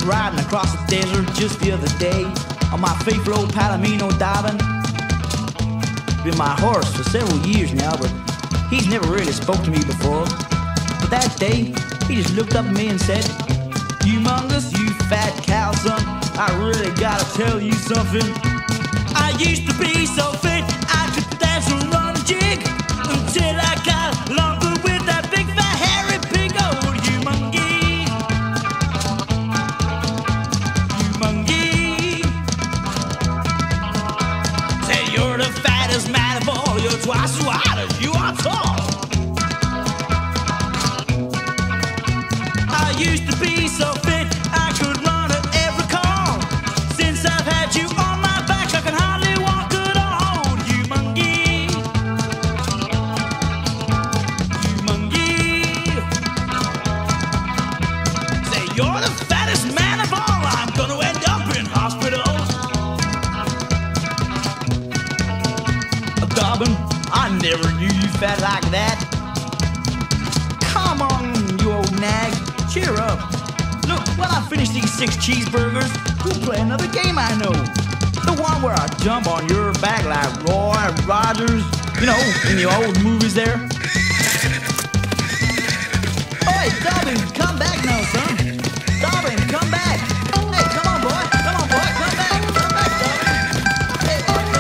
riding across the desert just the other day on my faithful old Palomino Dobbin. Been my horse for several years now, but he's never really spoke to me before. But that day, he just looked up at me and said, "Humungus, you fat cow son, I really gotta tell you something. I used to be so fit, I could dance and run a jig, until I got longer with that big fat hairy pig, old Humungus. Humungus. Say you're the fattest man of all, you're twice as wide as you are tall. I used to be so fit, I could run at every call. Since I've had you on my back, I can hardly walk at all. Humungus. Humungus. Say you're the fattest man of all, I'm gonna end up in hospital. Dobbin, I never knew you fat like that. Come on, you old nag, cheer up. Look, when I finish these 6 cheeseburgers, we'll play another game I know. The one where I jump on your back like Roy Rogers, you know, in the old movies there. Hey, Dobbin, come back now, son. Dobbin, come back. Hey, come on, boy. Come on, boy. Come back. Come back, Dobbin. Hey, come on.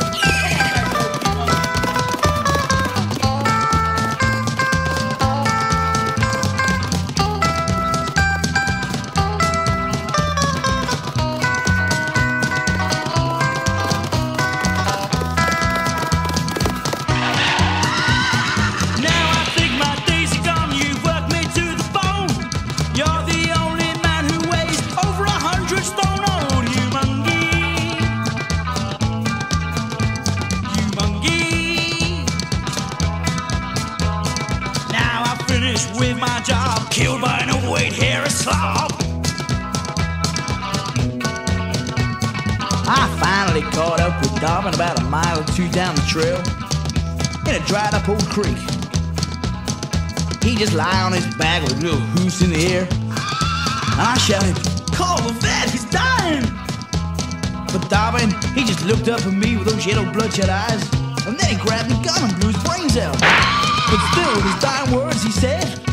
With my job, killed by an overweight hairy slob. I finally caught up with Dobbin about a mile or 2 down the trail in a dried up old creek. He just lie on his back with a little hoose in the air, and I shouted, "Call the vet, he's dying!" But Dobbin, he just looked up at me with those yellow bloodshot eyes, and then he grabbed the gun and blew his brains out. But still, with his dying words, he said,